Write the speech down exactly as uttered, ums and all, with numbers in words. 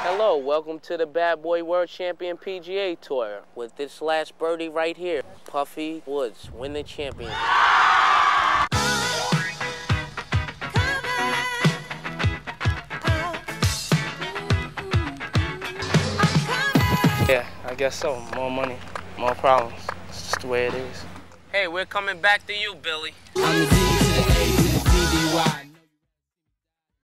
Hello, welcome to the Bad Boy World Champion P G A Tour with this last birdie right here. Puffy Woods, win the champion. Yeah, I guess so. More money, more problems. It's just the way it is. Hey, we're coming back to you, Billy. I'm the D to the A to the D D Y.